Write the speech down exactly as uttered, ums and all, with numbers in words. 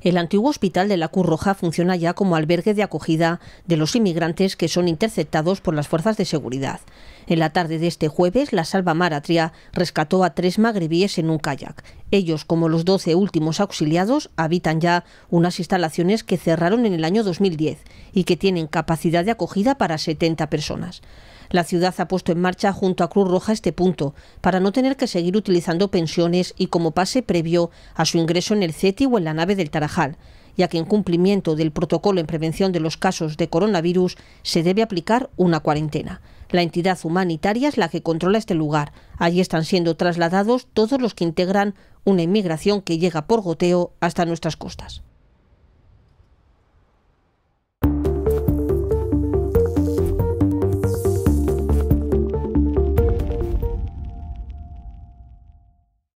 El antiguo hospital de la Cruz Roja funciona ya como albergue de acogida de los inmigrantes que son interceptados por las fuerzas de seguridad. En la tarde de este jueves, la Salvamar Atria rescató a tres magrebíes en un kayak. Ellos, como los doce últimos auxiliados, habitan ya unas instalaciones que cerraron en el año dos mil diez y que tienen capacidad de acogida para setenta personas. La ciudad ha puesto en marcha junto a Cruz Roja este punto para no tener que seguir utilizando pensiones y como pase previo a su ingreso en el CETI o en la nave del Tarajal, ya que en cumplimiento del protocolo en prevención de los casos de coronavirus se debe aplicar una cuarentena. La entidad humanitaria es la que controla este lugar. Allí están siendo trasladados todos los que integran una inmigración que llega por goteo hasta nuestras costas.